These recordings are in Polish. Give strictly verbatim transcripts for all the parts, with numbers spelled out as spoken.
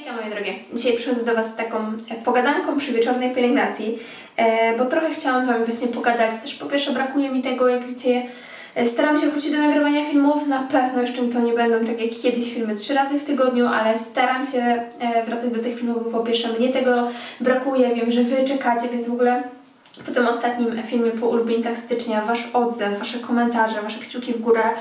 Hejka moje drogie, dzisiaj przychodzę do Was z taką pogadanką przy wieczornej pielęgnacji, e, bo trochę chciałam z Wami właśnie pogadać, też po pierwsze brakuje mi tego, jak wiecie, e, staram się wrócić do nagrywania filmów, na pewno jeszcze to nie będą tak jak kiedyś filmy trzy razy w tygodniu, ale staram się e, wracać do tych filmów, bo po pierwsze mnie tego brakuje, wiem, że Wy czekacie, więc w ogóle po tym ostatnim filmie po ulubieńcach stycznia Wasz odzew, Wasze komentarze, Wasze kciuki w górę.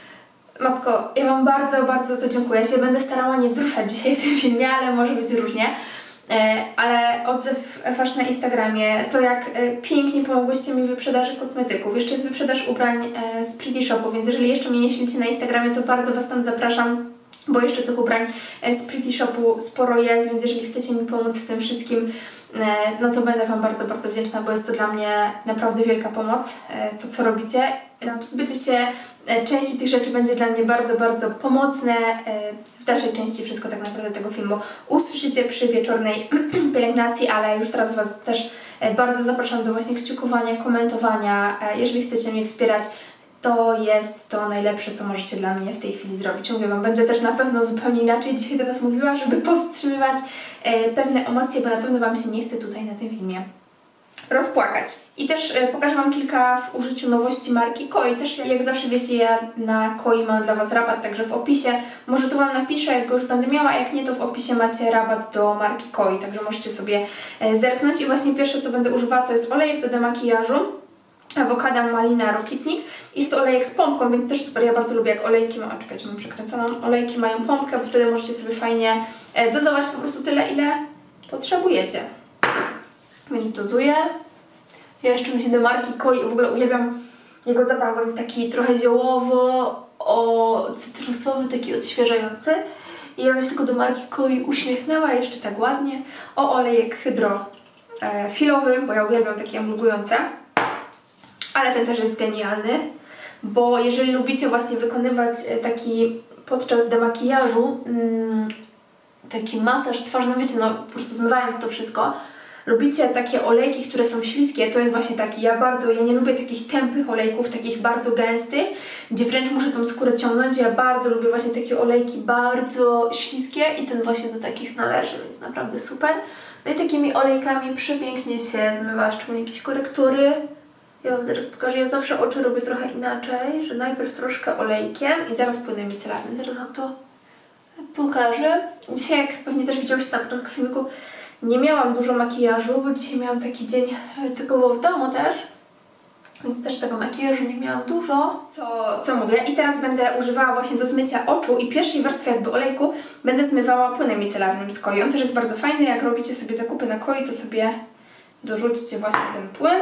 Matko, ja Wam bardzo, bardzo za to dziękuję. Ja się będę starała nie wzruszać dzisiaj w tym filmie, ale może być różnie. E, ale odzew Wasz na Instagramie, to jak e, pięknie pomogłyście mi w wyprzedaży kosmetyków. Jeszcze jest wyprzedaż ubrań e, z Pretty Shopu, więc jeżeli jeszcze mnie nie śledzicie na Instagramie, to bardzo Was tam zapraszam, bo jeszcze tych ubrań e, z Pretty Shopu sporo jest, więc jeżeli chcecie mi pomóc w tym wszystkim, e, no to będę Wam bardzo, bardzo wdzięczna, bo jest to dla mnie naprawdę wielka pomoc, e, to co robicie. Pozbycie się części tych rzeczy będzie dla mnie bardzo, bardzo pomocne. W dalszej części wszystko tak naprawdę tego filmu usłyszycie przy wieczornej pielęgnacji, ale już teraz Was też bardzo zapraszam do właśnie kciukowania, komentowania. Jeżeli chcecie mnie wspierać, to jest to najlepsze, co możecie dla mnie w tej chwili zrobić. Mówię Wam, będę też na pewno zupełnie inaczej dzisiaj do Was mówiła, żeby powstrzymywać pewne emocje, bo na pewno Wam się nie chce tutaj na tym filmie rozpłakać. I też e, pokażę Wam kilka w użyciu nowości marki Koi. Też jak zawsze wiecie, ja na Koi mam dla Was rabat, także w opisie może tu Wam napiszę, jak go już będę miała, a jak nie, to w opisie macie rabat do marki Koi, także możecie sobie e, zerknąć. I właśnie pierwsze, co będę używała, to jest olejek do demakijażu Awokado Malina Rokitnik. Jest to olejek z pompką, więc też super, ja bardzo lubię jak olejki mają, czekajcie, mam przekręconą, olejki mają pompkę, bo wtedy możecie sobie fajnie e, dozować po prostu tyle, ile potrzebujecie. Więc dozuję. Ja jeszcze myślę do marki Koi, w ogóle uwielbiam jego zapach, bo jest taki trochę ziołowo, o cytrusowy, taki odświeżający. I ja bym się tylko do marki Koi uśmiechnęła jeszcze tak ładnie. O olejek hydrofilowy, bo ja uwielbiam takie emulgujące. Ale ten też jest genialny, bo jeżeli lubicie właśnie wykonywać taki podczas demakijażu mm, taki masaż twarzy, no wiecie, no po prostu zmywając to wszystko, lubicie takie olejki, które są śliskie, to jest właśnie taki, ja bardzo, ja nie lubię takich tępych olejków, takich bardzo gęstych, gdzie wręcz muszę tą skórę ciągnąć, ja bardzo lubię właśnie takie olejki bardzo śliskie i ten właśnie do takich należy, więc naprawdę super. No i takimi olejkami przepięknie się zmywa, szczególnie jakieś korektury. Ja Wam zaraz pokażę, ja zawsze oczy robię trochę inaczej, że najpierw troszkę olejkiem i zaraz płynem micelarnym, zaraz Wam to pokażę. Dzisiaj, jak pewnie też widziałyście na początku filmiku, nie miałam dużo makijażu, bo dzisiaj miałam taki dzień typowo w domu też, więc też tego makijażu nie miałam dużo, co, co mówię. I teraz będę używała właśnie do zmycia oczu i pierwszej warstwy jakby olejku będę zmywała płynem micelarnym z Koi. On też jest bardzo fajny, jak robicie sobie zakupy na Koi, to sobie dorzućcie właśnie ten płyn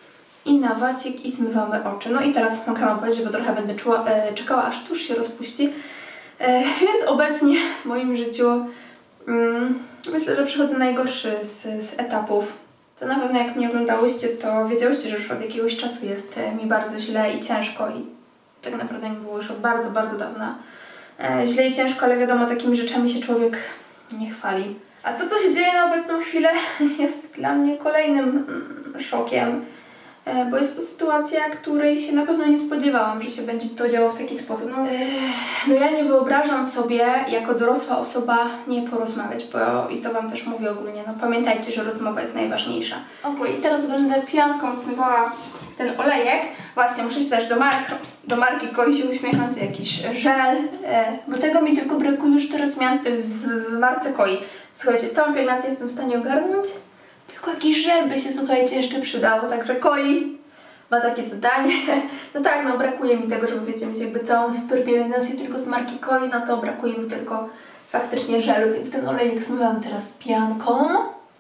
i na wacik i zmywamy oczy. No i teraz mogę Wam powiedzieć, bo trochę będę czuła, e, czekała, aż tusz się rozpuści, e, więc obecnie w moim życiu mm, myślę, że przychodzę najgorszy z, z etapów. To na pewno jak mnie oglądałyście, to wiedziałyście, że już od jakiegoś czasu jest mi bardzo źle i ciężko i tak naprawdę mi było już od bardzo, bardzo dawna e, źle i ciężko, ale wiadomo, takimi rzeczami się człowiek nie chwali. A to, co się dzieje na obecną chwilę, jest dla mnie kolejnym mm, szokiem, e, bo jest to sytuacja, której się na pewno nie spodziewałam, że się będzie to działo w taki sposób. No, e, no ja nie wyobrażam sobie jako dorosła osoba nie porozmawiać, bo i to Wam też mówię ogólnie, no pamiętajcie, że rozmowa jest najważniejsza. Okej, i teraz będę pianką zmywała ten olejek. Właśnie, muszę się też do marki, do marki Koi się uśmiechnąć, jakiś żel, e, bo tego mi tylko brakuje już teraz mian w, w marce Koi. Słuchajcie, całą pielęgnację jestem w stanie ogarnąć, tylko jakiś żel by się, słuchajcie, jeszcze przydał, także Koi ma takie zadanie. No tak, no brakuje mi tego, żeby wiecie, mieć jakby całą super pielęgnację tylko z marki Koi, no to brakuje mi tylko faktycznie żelu, więc ten olejek zmywam teraz pianką.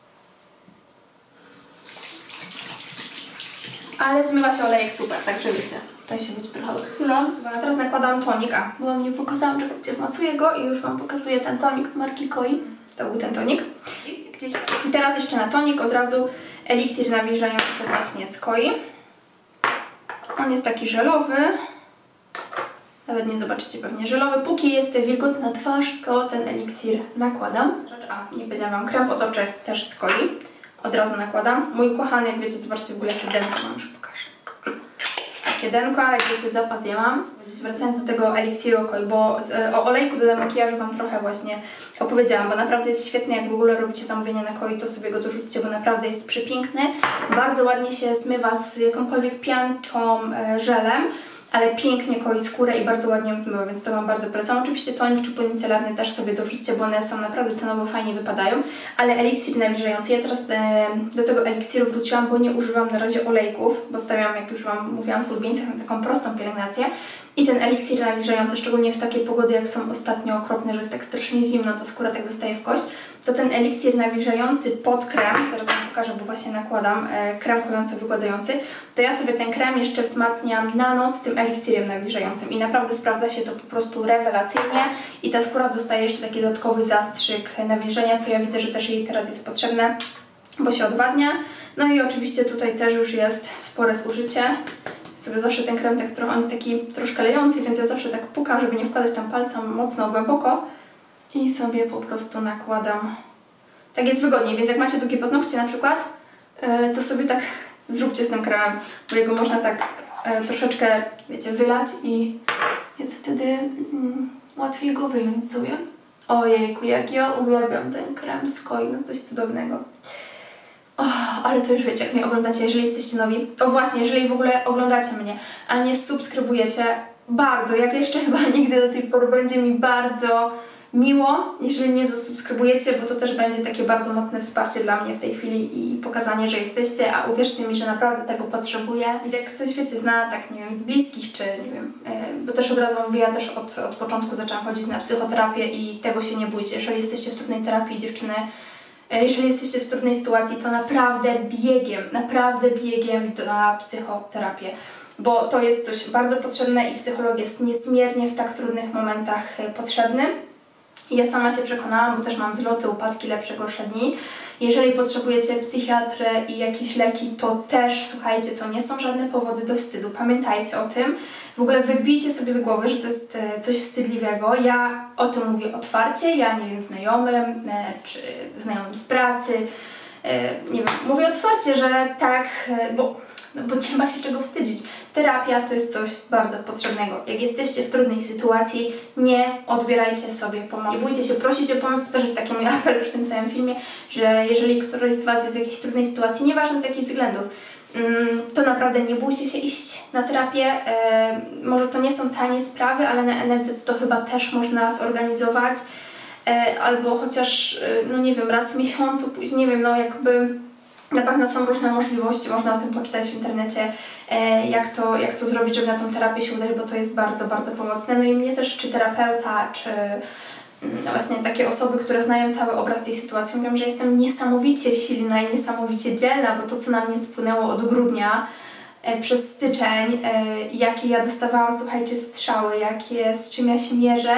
Ale zmywa się olejek super, także wiecie, tutaj się być trochę odchylą. A teraz nakładam tonik, a bo Wam nie pokazałam, że gdzieś masuję go i już Wam pokazuję ten tonik z marki Koi. To był ten tonik. Gdzieś. I teraz jeszcze na tonik od razu eliksir nawilżający właśnie z Koi. On jest taki żelowy. Nawet nie zobaczycie pewnie żelowy. Póki jest wilgotna twarz, to ten eliksir nakładam. A, nie powiedziałam Wam, krem pod oczy też z Koi. Od razu nakładam. Mój kochany, jak wiecie, zobaczcie w ogóle jaki dent mam, już pokażę. takie denko, ale wiecie, zapas ja mam. Wracając do tego eliksiru Koi, bo o olejku do makijażu Wam trochę właśnie opowiedziałam, bo naprawdę jest świetny, jak w ogóle robicie zamówienie na Koi, to sobie go dorzućcie, bo naprawdę jest przepiękny. Bardzo ładnie się zmywa z jakąkolwiek pianką, żelem, ale pięknie koi skórę i bardzo ładnie ją zmywa, więc to Wam bardzo polecam. Oczywiście tonik czy płyn micelarny też sobie dorzućcie, bo one są naprawdę cenowo fajnie wypadają, ale eliksir nawilżający, ja teraz e, do tego eliksiru wróciłam, bo nie używam na razie olejków, bo stawiam, jak już Wam mówiłam, w ulubieńcach na taką prostą pielęgnację i ten eliksir nawilżający, szczególnie w takiej pogody, jak są ostatnio okropne, że jest tak strasznie zimno, to skóra tak dostaje w kość, to ten eliksir nawilżający pod krem, teraz Wam pokażę, bo właśnie nakładam e, krem kojąco-wygładzający, to ja sobie ten krem jeszcze wzmacniam na noc tym eliksirem nawilżającym i naprawdę sprawdza się to po prostu rewelacyjnie i ta skóra dostaje jeszcze taki dodatkowy zastrzyk nawilżenia, co ja widzę, że też jej teraz jest potrzebne, bo się odwadnia. No i oczywiście tutaj też już jest spore zużycie. Sobie zawsze ten krem tak trochę, on jest taki troszkę lejący, więc ja zawsze tak pukam, żeby nie wkładać tam palca mocno głęboko i sobie po prostu nakładam. Tak jest wygodniej, więc jak macie długie paznokcie na przykład, yy, to sobie tak zróbcie z tym kremem, bo jego można tak yy, troszeczkę, wiecie, wylać i jest wtedy yy, łatwiej go wyjąć sobie. Ojejku, jak ja uwielbiam ten krem z Koi, no coś cudownego. Oh, ale to już wiecie, jak mnie oglądacie, jeżeli jesteście nowi. O właśnie, jeżeli w ogóle oglądacie mnie, a nie subskrybujecie, bardzo, jak jeszcze chyba nigdy do tej pory, będzie mi bardzo miło, jeżeli mnie zasubskrybujecie, bo to też będzie takie bardzo mocne wsparcie dla mnie w tej chwili i pokazanie, że jesteście, a uwierzcie mi, że naprawdę tego potrzebuję. Więc jak ktoś, wiecie, zna, tak nie wiem, z bliskich, czy nie wiem, yy, bo też od razu mówię, ja też od, od początku zaczęłam chodzić na psychoterapię i tego się nie bójcie. Jeżeli jesteście w trudnej terapii, dziewczyny, jeżeli jesteście w trudnej sytuacji, to naprawdę biegiem, naprawdę biegiem na psychoterapię, bo to jest coś bardzo potrzebne i psycholog jest niezmiernie w tak trudnych momentach potrzebny. Ja sama się przekonałam, bo też mam zloty, upadki, lepsze, gorsze dni. Jeżeli potrzebujecie psychiatrę i jakieś leki, to też, słuchajcie, to nie są żadne powody do wstydu. Pamiętajcie o tym. W ogóle wybijcie sobie z głowy, że to jest coś wstydliwego. Ja o tym mówię otwarcie, ja nie wiem, znajomym, czy znajomym z pracy, nie wiem, mówię otwarcie, że tak, bo, no bo nie ma się czego wstydzić. Terapia to jest coś bardzo potrzebnego. Jak jesteście w trudnej sytuacji, nie odbierajcie sobie pomocy. Nie bójcie się prosić o pomoc, to też jest taki mój apel już w tym całym filmie, że jeżeli któryś z Was jest w jakiejś trudnej sytuacji, nieważne z jakich względów, to naprawdę nie bójcie się iść na terapię. E, może to nie są tanie sprawy, ale na N F Z to chyba też można zorganizować. E, albo chociaż, no nie wiem, raz w miesiącu, później, nie wiem, no jakby na pewno są różne możliwości, można o tym poczytać w internecie, e, jak, to, jak to zrobić, żeby na tą terapię się udać, bo to jest bardzo, bardzo pomocne. No i mnie też, czy terapeuta, czy no właśnie takie osoby, które znają cały obraz tej sytuacji, mówią, że jestem niesamowicie silna i niesamowicie dzielna, bo to, co na mnie spłynęło od grudnia e, przez styczeń, e, jakie ja dostawałam, słuchajcie, strzały, jakie, z czym ja się mierzę,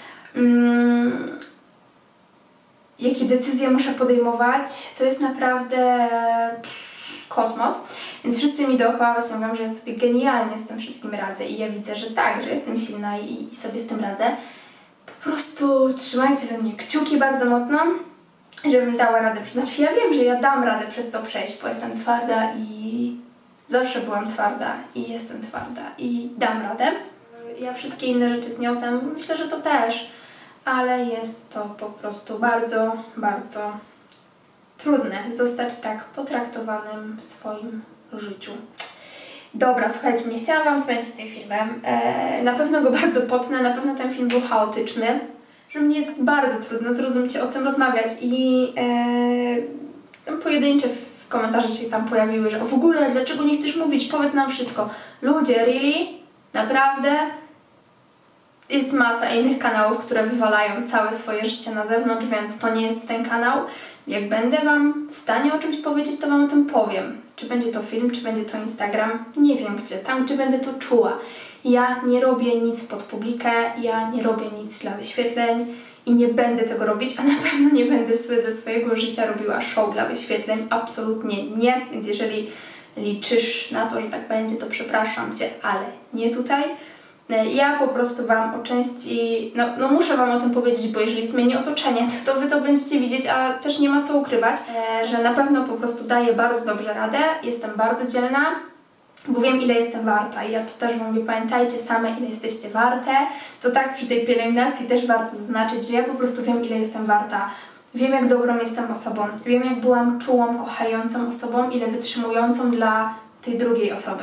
mm, jakie decyzje muszę podejmować, to jest naprawdę kosmos. Więc wszyscy mi dookoła właśnie mówią, że ja sobie genialnie z tym wszystkim radzę i ja widzę, że tak, że jestem silna i, i sobie z tym radzę. Po prostu trzymajcie ze mnie kciuki bardzo mocno, żebym dała radę. Znaczy ja wiem, że ja dam radę przez to przejść, bo jestem twarda i zawsze byłam twarda i jestem twarda i dam radę. Ja wszystkie inne rzeczy zniosę, myślę, że to też, ale jest to po prostu bardzo, bardzo trudne zostać tak potraktowanym w swoim życiu. Dobra, słuchajcie, nie chciałam Wam spędzić tym filmem. E, na pewno go bardzo potnę, na pewno ten film był chaotyczny, że mnie jest bardzo trudno, zrozumcie, o tym rozmawiać i e, tam pojedyncze w komentarze się tam pojawiły, że o w ogóle, dlaczego nie chcesz mówić, powiedz nam wszystko. Ludzie, really? Naprawdę? Jest masa innych kanałów, które wywalają całe swoje życie na zewnątrz, więc to nie jest ten kanał. Jak będę Wam w stanie o czymś powiedzieć, to Wam o tym powiem. Czy będzie to film, czy będzie to Instagram, nie wiem gdzie, tam gdzie będę to czuła. Ja nie robię nic pod publikę, ja nie robię nic dla wyświetleń i nie będę tego robić, a na pewno nie będę ze swojego życia robiła show dla wyświetleń, absolutnie nie. Więc jeżeli liczysz na to, że tak będzie, to przepraszam Cię, ale nie tutaj. Ja po prostu Wam o części, no, no muszę Wam o tym powiedzieć, bo jeżeli zmienię otoczenie, to, to Wy to będziecie widzieć, a też nie ma co ukrywać, e, że na pewno po prostu daję bardzo dobrze radę, jestem bardzo dzielna bo wiem, ile jestem warta i ja to też Wam mówię, pamiętajcie same, ile jesteście warte. To tak przy tej pielęgnacji też warto zaznaczyć, że ja po prostu wiem, ile jestem warta. Wiem, jak dobrą jestem osobą, wiem, jak byłam czułą, kochającą osobą, ile wytrzymującą dla tej drugiej osoby.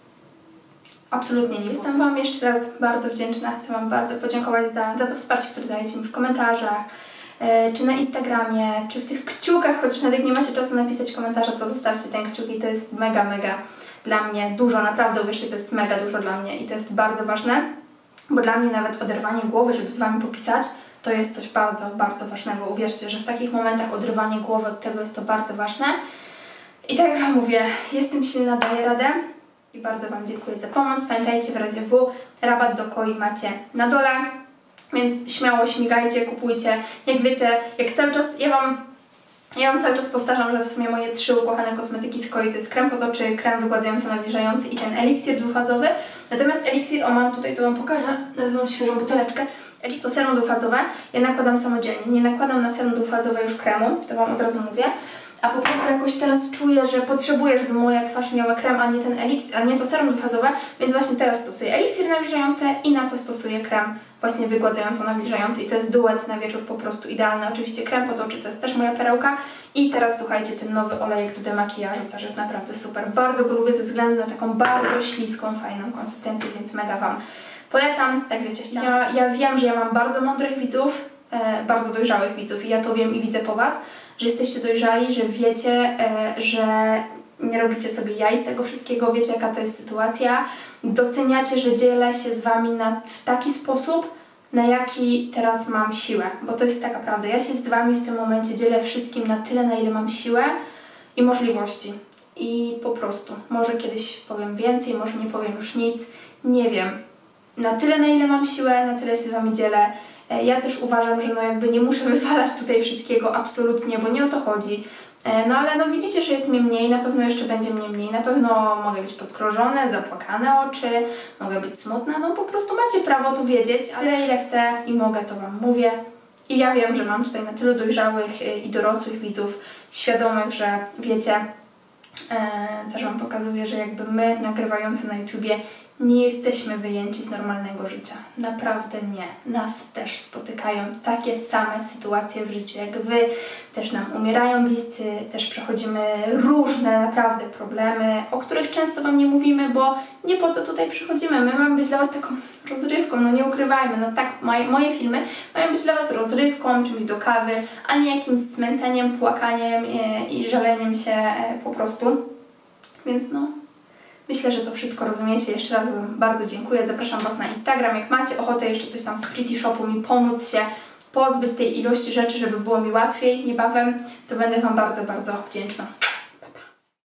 Absolutnie nie jestem Wam jeszcze raz bardzo wdzięczna, chcę Wam bardzo podziękować za, za to wsparcie, które dajecie mi w komentarzach, yy, czy na Instagramie, czy w tych kciukach, chociaż nawet jak nie macie czasu napisać komentarza, to zostawcie ten kciuk i to jest mega, mega dla mnie dużo, naprawdę uwierzcie, to jest mega dużo dla mnie i to jest bardzo ważne, bo dla mnie nawet oderwanie głowy, żeby z Wami popisać, to jest coś bardzo, bardzo ważnego. Uwierzcie, że w takich momentach odrywanie głowy od tego jest to bardzo ważne. I tak jak Wam mówię, jestem silna, daję radę i bardzo Wam dziękuję za pomoc. Pamiętajcie, w razie W rabat do Koi macie na dole, więc śmiało śmigajcie, kupujcie. Jak wiecie, jak cały czas, ja Wam Ja Wam cały czas powtarzam, że w sumie moje trzy ukochane kosmetyki z Koi to jest krem pod oczy, krem wygładzający, nawilżający i ten eliksir dwufazowy. Natomiast eliksir, o mam tutaj, to Wam pokażę, nawet mam świeżą buteleczkę. To serum dwufazowe ja nakładam samodzielnie, nie nakładam na serum dwufazowe już kremu, to Wam od razu mówię. A po prostu jakoś teraz czuję, że potrzebuję, żeby moja twarz miała krem, a nie ten eliksir, a nie to serum dwufazowe, więc właśnie teraz stosuję eliksir nawilżający i na to stosuję krem właśnie wygładzająco nawilżający i to jest duet na wieczór po prostu idealny. Oczywiście krem pod oczy to jest też moja perełka i teraz słuchajcie, ten nowy olejek do demakijażu też jest naprawdę super. Bardzo go lubię ze względu na taką bardzo śliską, fajną konsystencję, więc mega Wam polecam. Tak wiecie, ja, ja wiem, że ja mam bardzo mądrych widzów, e, bardzo dojrzałych widzów i ja to wiem i widzę po Was, że jesteście dojrzali, że wiecie, e, że nie robicie sobie jaj z tego wszystkiego, wiecie jaka to jest sytuacja, doceniacie, że dzielę się z Wami na, w taki sposób, na jaki teraz mam siłę, bo to jest taka prawda, ja się z Wami w tym momencie dzielę wszystkim na tyle, na ile mam siłę i możliwości i po prostu, może kiedyś powiem więcej, może nie powiem już nic, nie wiem, na tyle, na ile mam siłę, na tyle się z Wami dzielę. Ja też uważam, że no jakby nie muszę wywalać tutaj wszystkiego absolutnie, bo nie o to chodzi. No ale no widzicie, że jest mnie mniej, na pewno jeszcze będzie mnie mniej, na pewno mogę być podkrążone, zapłakane oczy, mogę być smutna, no po prostu macie prawo tu wiedzieć, ale ile chcę i mogę, to Wam mówię. I ja wiem, że mam tutaj na tylu dojrzałych i dorosłych widzów, świadomych, że wiecie, e, też Wam pokazuję, że jakby my nagrywający na YouTubie nie jesteśmy wyjęci z normalnego życia. Naprawdę nie. Nas też spotykają takie same sytuacje w życiu jak Wy. Też nam umierają bliscy, też przechodzimy różne naprawdę problemy, o których często Wam nie mówimy, bo nie po to tutaj przychodzimy. My mamy być dla Was taką rozrywką, no nie ukrywajmy. No tak, moje, moje filmy mają być dla Was rozrywką, czymś do kawy, a nie jakimś zmęceniem, płakaniem i, i żaleniem się po prostu. Więc no... Myślę, że to wszystko rozumiecie. Jeszcze raz Wam bardzo dziękuję. Zapraszam Was na Instagram. Jak macie ochotę jeszcze coś tam z Pretty Shopu mi pomóc się pozbyć tej ilości rzeczy, żeby było mi łatwiej niebawem, to będę Wam bardzo, bardzo wdzięczna.